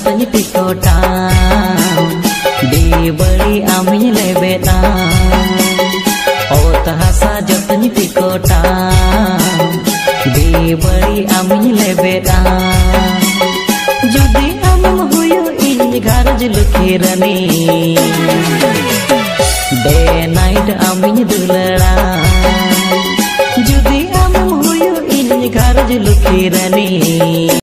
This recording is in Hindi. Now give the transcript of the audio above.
जतनी टिकोटा देवड़ी आमी लेबेदा ओत हासा जतनी टिकोटा देवड़ी आमी लेबेदा जुदी आम हुयो इन घरज लुखिरनी डे नाइट आमी दुलड़ा जुदी आम हुयो इन घरज लुखिरनी।